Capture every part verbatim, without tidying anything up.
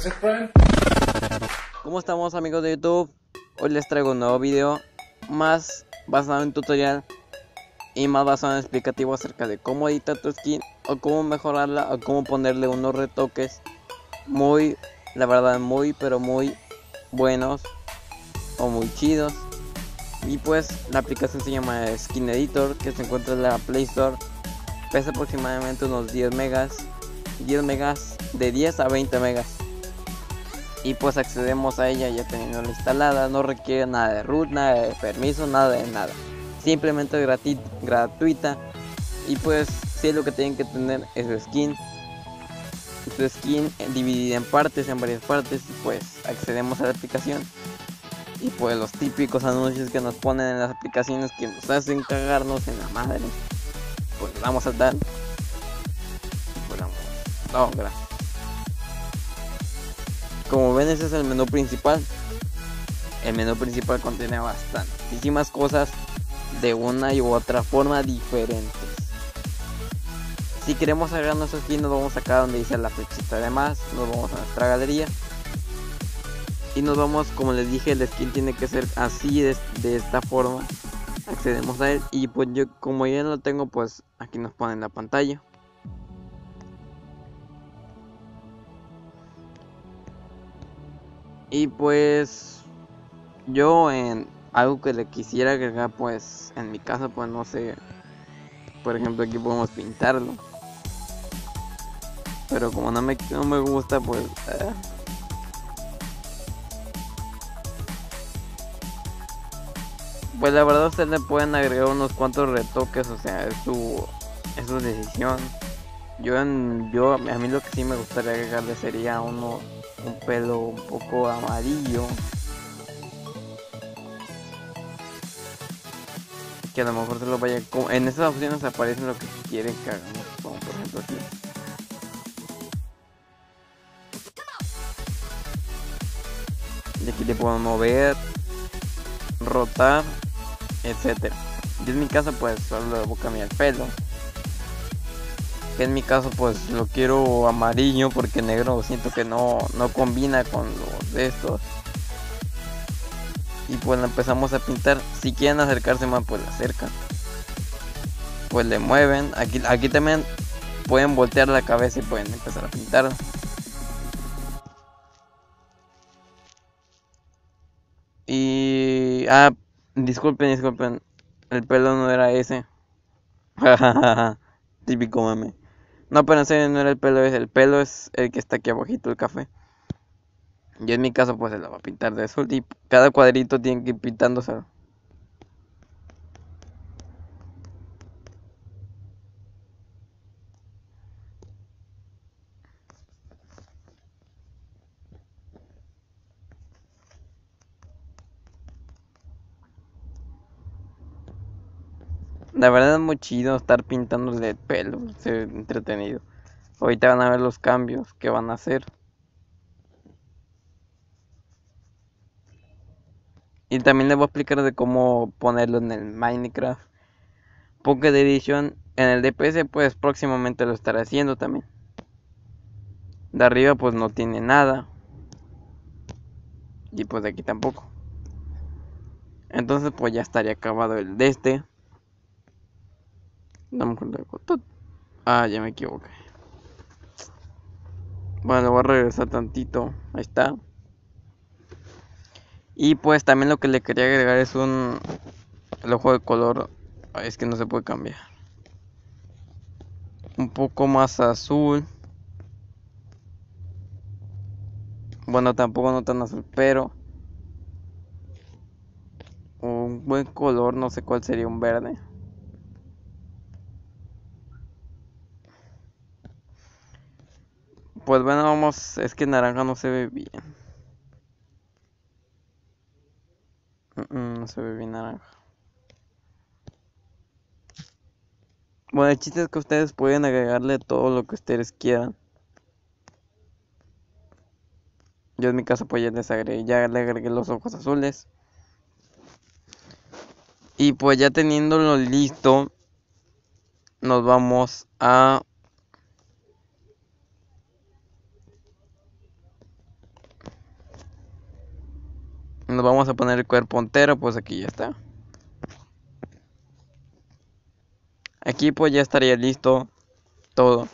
That's it, Brian. ¿Cómo estamos, amigos de YouTube? Hoy les traigo un nuevo video más basado en tutorial y más basado en explicativo acerca de cómo editar tu skin o cómo mejorarla o cómo ponerle unos retoques muy, la verdad, muy pero muy buenos o muy chidos. Y pues la aplicación se llama Skin Editor, que se encuentra en la Play Store. Pesa aproximadamente unos diez megas, diez megas, de diez a veinte megas. Y pues accedemos a ella ya teniéndola instalada. No requiere nada de root, nada de permiso, nada de nada. Simplemente gratis, gratuita. Y pues si es lo que tienen que tener es su skin. Su skin dividida en partes, en varias partes. Y pues accedemos a la aplicación. Y pues los típicos anuncios que nos ponen en las aplicaciones que nos hacen cagarnos en la madre. Pues vamos a dar. Pues vamos. No, gracias. Como ven, ese es el menú principal. El menú principal contiene bastantísimas cosas de una y u otra forma diferentes. Si queremos agregar nuestro skin, nos vamos acá donde dice la flechita de más. Nos vamos a nuestra galería. Y nos vamos, como les dije, el skin tiene que ser así, de, de esta forma. Accedemos a él. Y pues yo, como ya lo tengo, pues aquí nos ponen la pantalla. Y pues yo en algo que le quisiera agregar, pues en mi caso, pues no sé, por ejemplo aquí podemos pintarlo, pero como no me, no me gusta, pues eh. pues la verdad ustedes le pueden agregar unos cuantos retoques, o sea, es su, es su decisión. Yo en, yo a mí lo que sí me gustaría agregarle sería uno un pelo un poco amarillo, que a lo mejor se lo vaya, en esas opciones aparecen lo que quieren que hagamos, como por ejemplo aquí. Y aquí le puedo mover, rotar, etcétera. Y en mi caso pues solo le voy a cambiar el pelo. Que en mi caso pues lo quiero amarillo porque negro siento que no, no combina con los de estos. Y pues lo empezamos a pintar. Si quieren acercarse más, pues le acercan. Pues le mueven. Aquí, aquí también pueden voltear la cabeza y pueden empezar a pintar. Y... Ah, disculpen, disculpen. El pelo no era ese. Típico mame. No, pero en serio no era el pelo ese. El pelo es el que está aquí abajito, el café. Y en mi caso pues se la va a pintar de azul. Y cada cuadrito tiene que ir pintándose. La verdad es muy chido estar pintándole el pelo, es entretenido. Ahorita van a ver los cambios que van a hacer. Y también les voy a explicar de cómo ponerlo en el Minecraft Pocket Edition. En el D P S pues próximamente lo estaré haciendo también. De arriba pues no tiene nada. Y pues de aquí tampoco. Entonces pues ya estaría acabado el de este. No, ah, ya me equivoqué. Bueno, voy a regresar tantito. Ahí está. Y pues también lo que le quería agregar es un... El ojo de color. Ay, es que no se puede cambiar. Un poco más azul. Bueno, tampoco no tan azul, pero... Un buen color, no sé cuál sería, un verde. Pues bueno, vamos, es que naranja no se ve bien. Mm, mm, no se ve bien naranja. Bueno, el chiste es que ustedes pueden agregarle todo lo que ustedes quieran. Yo en mi caso pues ya les agregué, ya le agregué los ojos azules. Y pues ya teniéndolo listo, nos vamos a... Nos vamos a poner el cuerpo entero, pues aquí ya está. Aquí pues ya estaría listo todo.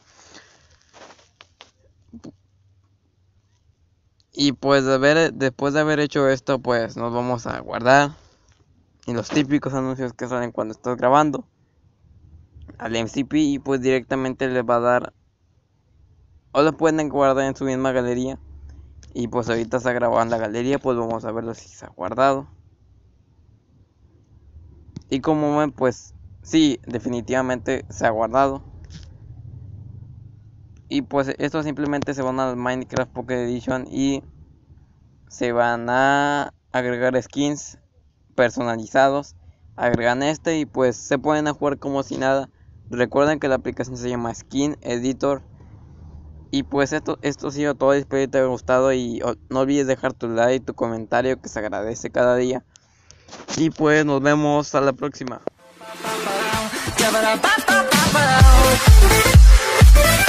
Y pues de haber, después de haber hecho esto, pues nos vamos a guardar. Y los típicos anuncios que salen cuando estás grabando al M C P, y pues directamente les va a dar, o lo pueden guardar en su misma galería. Y pues ahorita está grabado en la galería, pues vamos a verlo si se ha guardado. Y como ven, pues sí, definitivamente se ha guardado. Y pues esto simplemente se van al Minecraft Pocket Edition y se van a agregar skins personalizados. Agregan este y pues se pueden a jugar como si nada. Recuerden que la aplicación se llama Skin Editor. Y pues esto, esto ha sido todo. Espero que te haya gustado y no olvides dejar tu like y tu comentario, que se agradece cada día. Y pues nos vemos a la próxima.